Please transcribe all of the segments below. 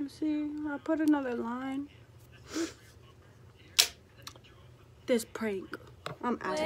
See, I put another line. This prank, I'm out.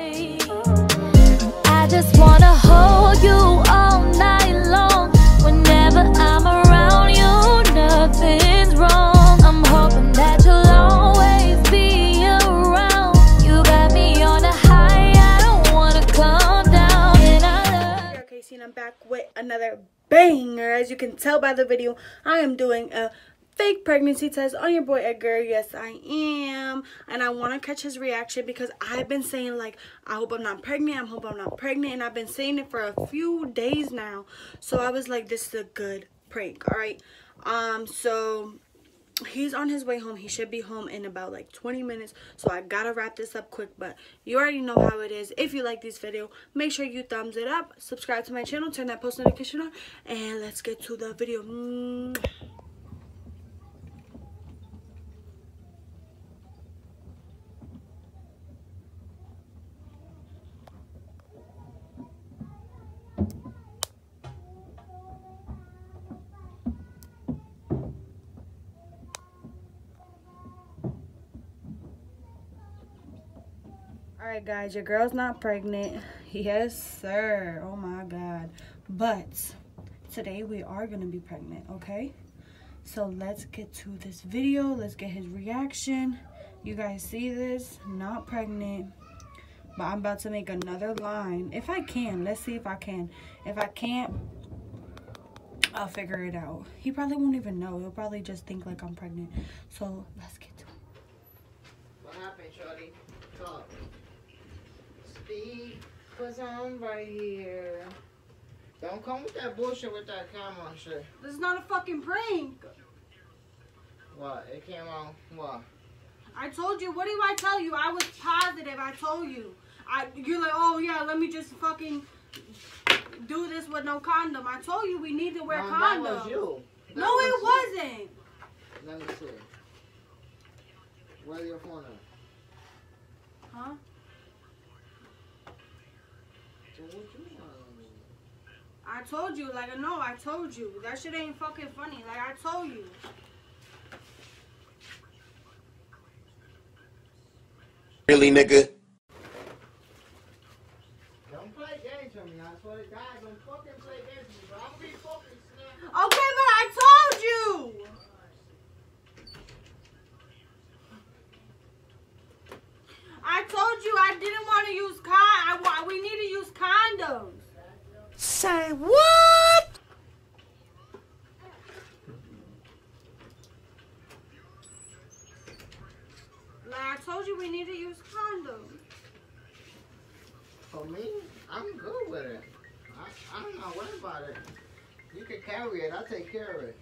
I just wanna hold you all night long. Whenever I'm around you, nothing's wrong. I'm hoping that you'll always be around. You got me on a high, I don't wanna come down. And Okay, so I'm back with another banger. As you can tell by the video, I am doing a fake pregnancy test on your boy Edgar. Yes, I am. And I want to catch his reaction because I've been saying, like, I hope I'm not pregnant. I hope I'm not pregnant. And I've been saying it for a few days now. So I was like, this is a good prank. All right. So he's on his way home. He should be home in about like 20 minutes. So I gotta wrap this up quick. But you already know how it is. If you like this video, make sure you thumbs it up. Subscribe to my channel. Turn that post notification on. And let's get to the video. Alright guys, your girl's not pregnant. Yes sir. Oh my god. But today we are gonna be pregnant, okay? So let's get to this video. Let's get his reaction. You guys see this? Not pregnant. But I'm about to make another line. If I can. Let's see if I can. If I can't, I'll figure it out. He probably won't even know. He'll probably just think like I'm pregnant. So let's get to it. What happened, shorty? Talk. Speed was on right here. Don't come with that bullshit with that camera and shit. This is not a fucking prank. What? It came on what? I told you. What do I tell you? I was positive. I told you. You're like, oh yeah, let me just fucking do this with no condom. I told you we need to wear condoms. That was you. No, it wasn't. Let me see. Where's your phone at? Huh? So what you want? I told you, like, no, I told you. That shit ain't fucking funny. Like, I told you. Really, nigga? Don't play games with me. I swear to God, don't fucking play games with me, bro. I'm gonna be fucking snapped. Okay, but I told you. I told you I didn't want to use we need to use condoms. Say what? Like, I told you we need to use condoms. For me, I'm good with it. I'm not worried about it. You can carry it. I'll take care of it.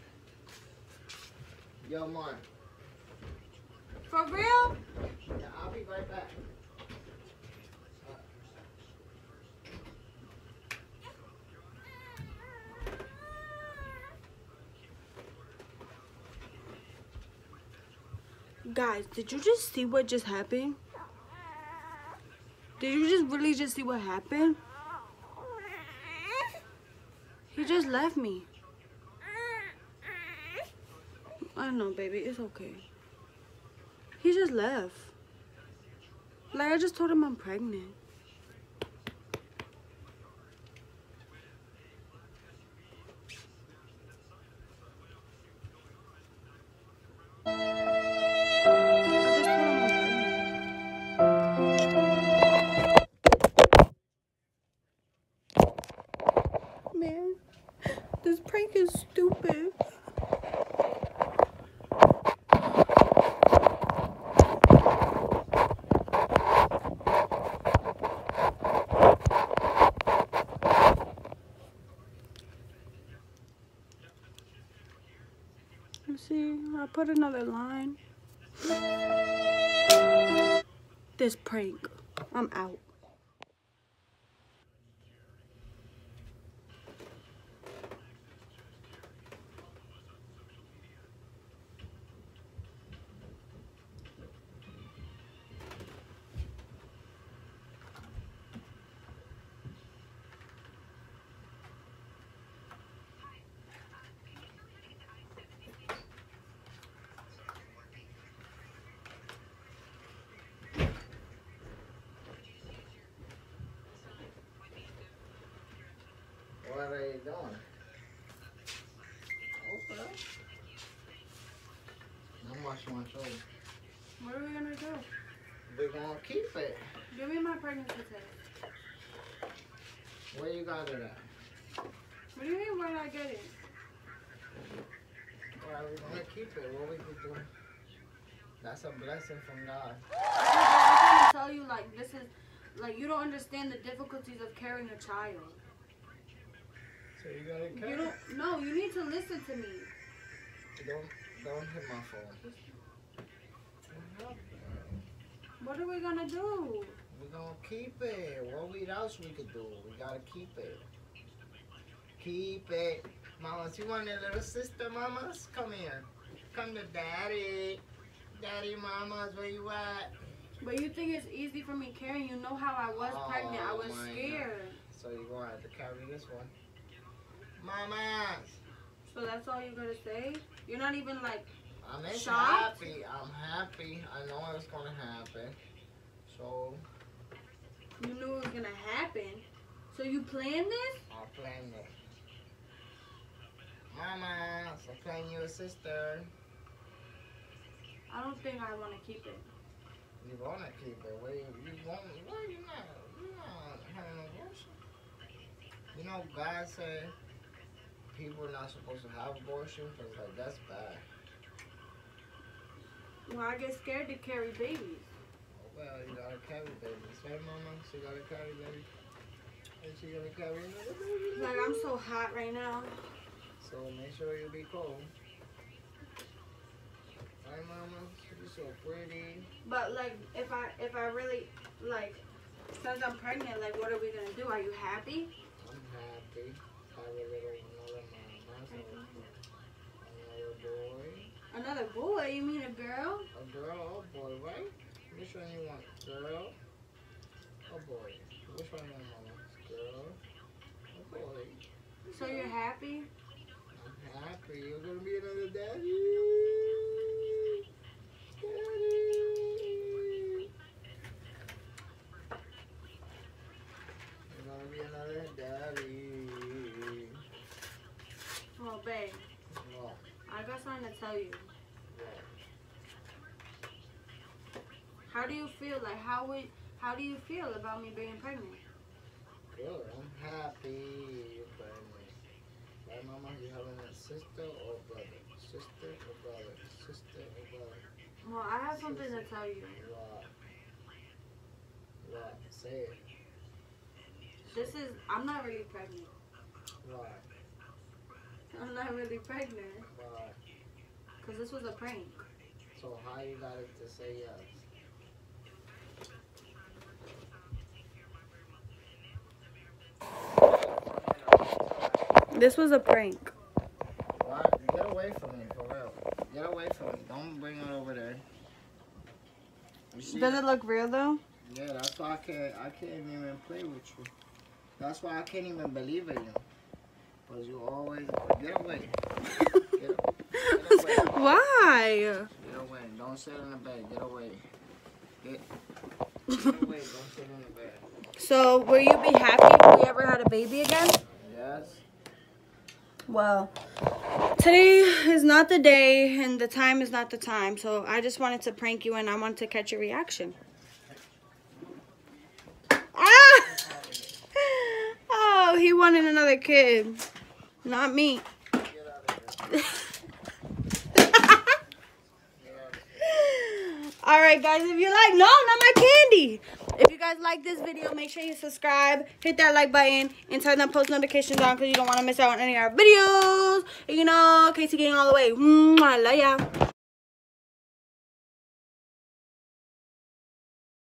Yo, Mark. For real? Yeah, I'll be right back. Guys, did you just see what just happened? Did you just really just see what happened? He just left me. I know, baby. It's okay. He just left. Like, I just told him I'm pregnant. Man, this prank is stupid. Let's see, I put another line. This prank, I'm out. phone. Okay. I'm watching my show. What are we gonna do? We're gonna keep it. Give me my pregnancy test. Where you got it at? What do you mean, where did I get it? Well, we're gonna keep it. What we could do? That's a blessing from God. I'm trying to tell you, like, this is, like, you don't understand the difficulties of carrying a child. So you gotta carry. You don't, no, you need to listen to me. Don't hit my phone. What are we gonna do? We're gonna keep it. What else we could do? We gotta keep it. Keep it. Mamas, you want a little sister, mamas? Come here. Come to daddy. Daddy, mamas, where you at? But you think it's easy for me carrying? You know how I was pregnant. I was my scared. God. So you're gonna have to carry this one. Mamas. So that's all you're gonna say? You're not even like I'm shocked? happy. I'm happy. I know it's gonna happen. So you knew it was gonna happen. So you planned this? I'll plan it. Mama, I'm playing you a sister. I don't think I want to keep it. You wanna keep it? Where you want? Why you not? You not having an abortion? You know, God said people are not supposed to have abortion because like that's bad. Well, I get scared to carry babies. Oh, well, you gotta carry babies, right, Mama? She gotta carry baby. And she gonna carry another baby. Like, I'm so hot right now. So make sure you be cold. Right, Mama? You're so pretty. But like, if I really like, since I'm pregnant, like, what are we gonna do? Are you happy? I'm happy. Have a little another mama. Another boy. Another boy? You mean a girl? A girl or a boy, right? Which one you want? Girl or boy? Which one you want, Mama? Girl or boy? So you're happy? I'm happy. You're gonna be another daddy. Daddy. You're gonna be another daddy. Well, babe, What? I got something to tell you. What? How do you feel? Like, how do you feel about me being pregnant? Good. I'm happy you're pregnant. Right, Mama? You having a sister or brother? Sister or brother? Sister or brother? Well, I have something to tell you. What? What? Say it. I'm not really pregnant. What? I'm not really pregnant. What? Because this was a prank. So how you got it to say yes? This was a prank. What? Get away from me, for real. Get away from me. Don't bring it over there. You see? Does it look real though? Yeah, that's why I can't even play with you. That's why I can't even believe in you. Because you always get away. Get away. Why? Get away. Don't sit in the bed. Get away. Get away. Don't sit in the bed. So, will you be happy if we ever had a baby again? Yes. Well, today is not the day and the time is not the time. So, I just wanted to prank you and I wanted to catch your reaction. Ah! Oh, he wanted another kid. Not me. Get out of here. Alright guys, if you like, no, not my candy. If you guys like this video, make sure you subscribe, hit that like button, and turn that post notifications on because you don't want to miss out on any of our videos. You know, Casey Gang all the way. I love ya.